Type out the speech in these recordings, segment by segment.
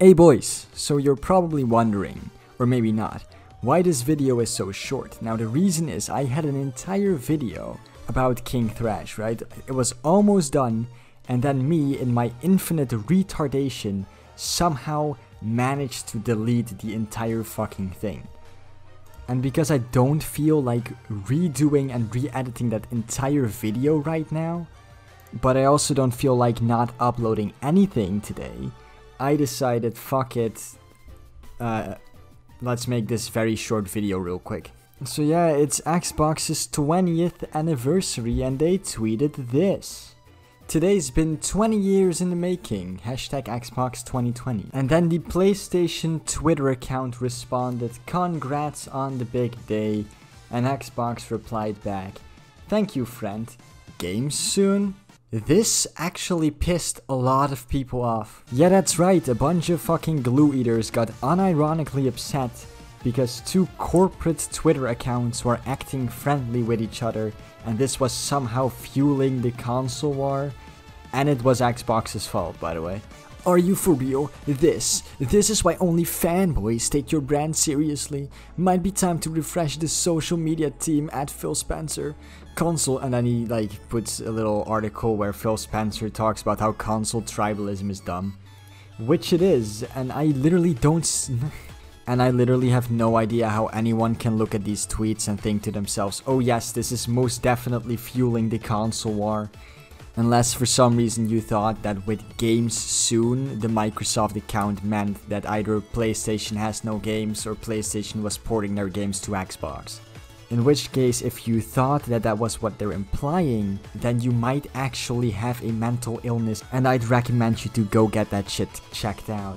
Hey boys, so you're probably wondering, or maybe not, why this video is so short. Now the reason is I had an entire video about King Thrash, right? It was almost done, and then me, in my infinite retardation, somehow managed to delete the entire fucking thing. And because I don't feel like redoing and re-editing that entire video right now, but I also don't feel like not uploading anything today, I decided, fuck it, let's make this very short video real quick. So yeah, it's Xbox's 20th anniversary and they tweeted this. Today's been 20 years in the making, hashtag Xbox 2020. And then the PlayStation Twitter account responded, congrats on the big day, and Xbox replied back, thank you friend, games soon? This actually pissed a lot of people off. Yeah, that's right, a bunch of fucking glue eaters got unironically upset because two corporate Twitter accounts were acting friendly with each other and this was somehow fueling the console war. And it was Xbox's fault, by the way. Are you for real? This is why only fanboys take your brand seriously. Might be time to refresh the social media team at Phil Spencer. Console, and then he like puts a little article where Phil Spencer talks about how console tribalism is dumb. Which it is, and I literally have no idea how anyone can look at these tweets and think to themselves, oh yes, this is most definitely fueling the console war. Unless for some reason you thought that with games soon, the Microsoft account meant that either PlayStation has no games or PlayStation was porting their games to Xbox. In which case, if you thought that that was what they're implying, then you might actually have a mental illness and I'd recommend you to go get that shit checked out.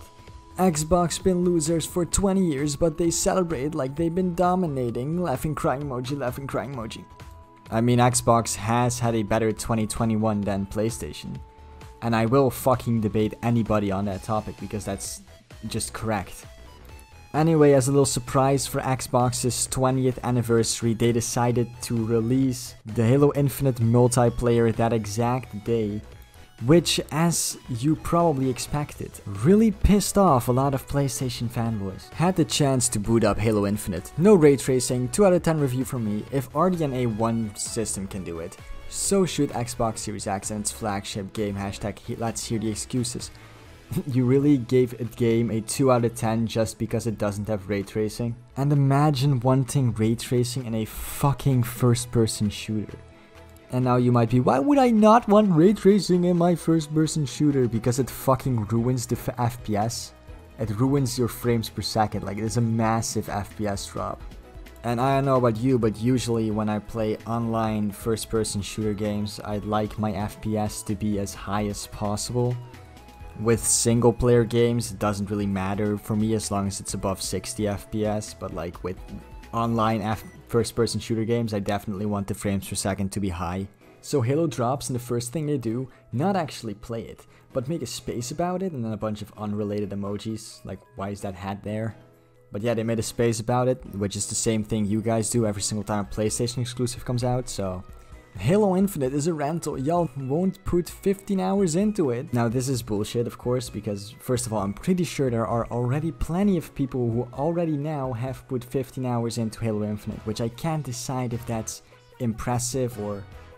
Xbox been losers for 20 years but they celebrate like they've been dominating, laughing crying emoji, laughing crying emoji. I mean, Xbox has had a better 2021 than PlayStation. And I will fucking debate anybody on that topic because that's just correct. Anyway, as a little surprise for Xbox's 20th anniversary, they decided to release the Halo Infinite multiplayer that exact day. Which, as you probably expected, really pissed off a lot of PlayStation fanboys. Had the chance to boot up Halo Infinite. No ray tracing, 2 out of 10 review from me. If RDNA 1 system can do it, so should Xbox Series X and its flagship game, hashtag let's hear the excuses. You really gave a game a 2 out of 10 just because it doesn't have ray tracing? And imagine wanting ray tracing in a fucking first person shooter. And now you might be, why would I not want ray tracing in my first person shooter? Because it fucking ruins the FPS. It ruins your frames per second, like it's a massive FPS drop. And I don't know about you, but usually when I play online first person shooter games, I'd like my FPS to be as high as possible. With single player games, it doesn't really matter for me as long as it's above 60 FPS, but like with online first person shooter games, I definitely want the frames per second to be high. So Halo drops and the first thing they do, not actually play it, but make a space about it and then a bunch of unrelated emojis, like why is that hat there? But yeah, they made a space about it, which is the same thing you guys do every single time a PlayStation exclusive comes out, so... Halo Infinite is a rental, y'all won't put 15 hours into it. Now this is bullshit of course, because first of all I'm pretty sure there are already plenty of people who already now have put 15 hours into Halo Infinite, which I can't decide if that's impressive or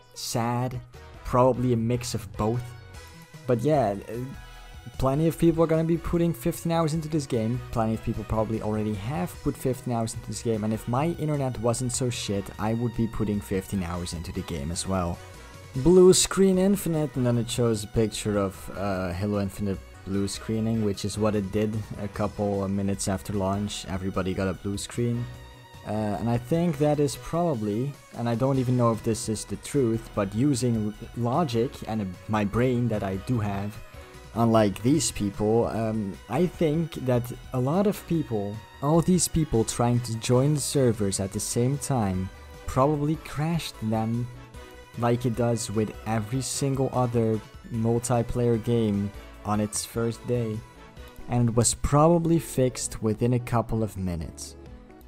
sad, probably a mix of both. But yeah, plenty of people are gonna be putting 15 hours into this game, plenty of people probably already have put 15 hours into this game, and if my internet wasn't so shit, I would be putting 15 hours into the game as well. Blue Screen Infinite, and then it shows a picture of Halo Infinite blue screening, which is what it did a couple of minutes after launch. Everybody got a blue screen. And I think that is probably, and I don't even know if this is the truth, but using logic and my brain that I do have, unlike these people, I think that a lot of people, all these people trying to join the servers at the same time, probably crashed them like it does with every single other multiplayer game on its first day, and was probably fixed within a couple of minutes.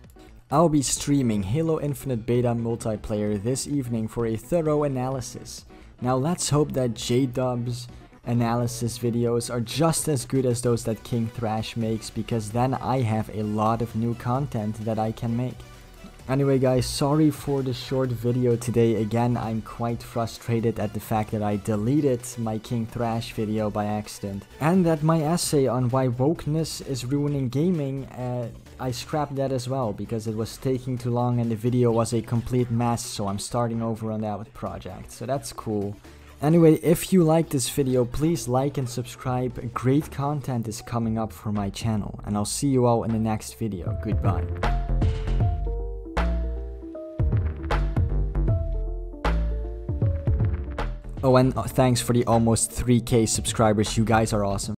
I'll be streaming Halo Infinite Beta multiplayer this evening for a thorough analysis. Now let's hope that J-Dubs analysis videos are just as good as those that King Thrash makes, because then I have a lot of new content that I can make. Anyway guys, sorry for the short video today. Again, I'm quite frustrated at the fact that I deleted my King Thrash video by accident, and that my essay on why wokeness is ruining gaming, I scrapped that as well because it was taking too long and the video was a complete mess, so I'm starting over on that project, so that's cool. Anyway, if you like this video, please like and subscribe. Great content is coming up for my channel, and I'll see you all in the next video. Goodbye. Oh, and thanks for the almost 3K subscribers, you guys are awesome.